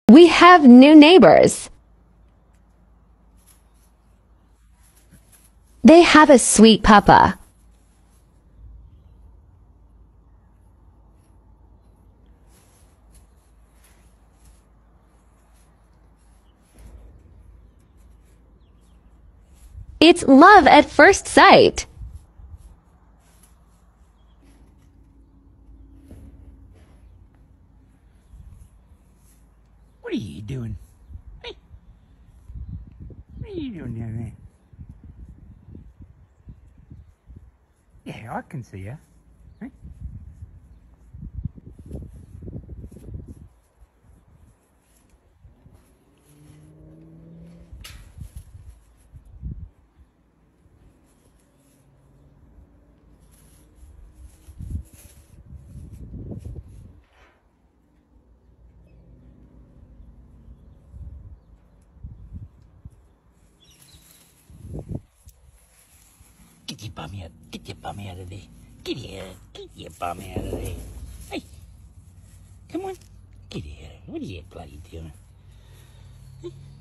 We have new neighbors. They have a sweet papa. It's love at first sight. What are you doing? Hey, what are you doing down there? Yeah, I can see you. Hey? Get your bum out. Get your bum out of there. Get out. Get your bum out of there. Hey. Come on. Get out. What are you bloody doing? Hey.